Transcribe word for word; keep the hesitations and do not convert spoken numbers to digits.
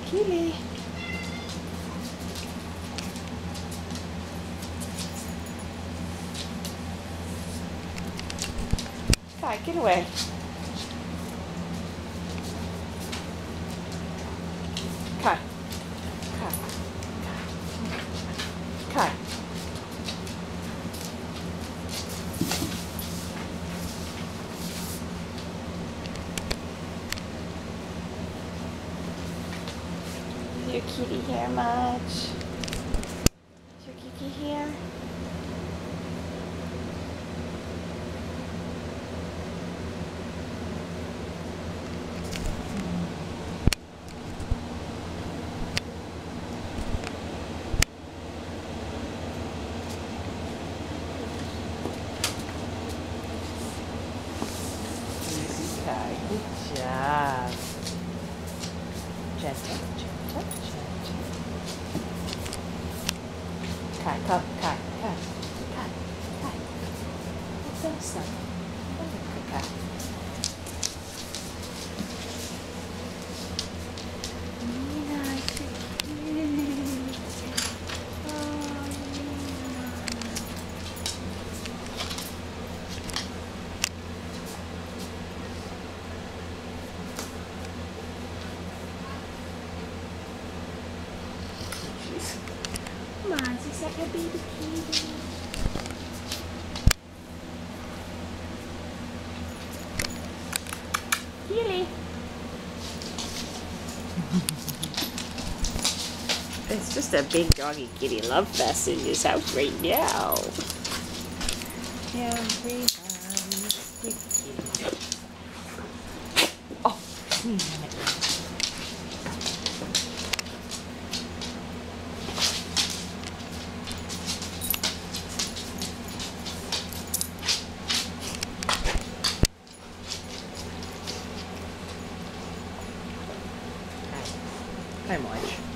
Keely. Kai, get away. Kai. Kai. Kai. Is your kitty here much? Is your kitty here? Kai, good job. Gentle, gentle, gentle. Kai, come, Kai, Kai, Kai, Kai. What's that sound? Look at Kai. Nina, it's so cute. Oh, Nina. Come on, is that your baby kitty? Keely. It's just a big doggy kitty love fest in this house right now. Everybody's kitty. Oh, sneeze on it. Hi, Marge.